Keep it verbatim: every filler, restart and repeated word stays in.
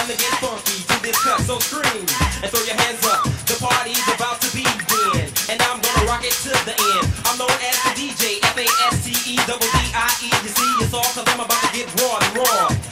time to get funky to this cut, so scream and throw your hands up. The party's about to begin, and I'm gonna rock it to the end. I'm known as the D J, F A S T E, double D I E. You see, it's all cause I'm about to get raw and raw.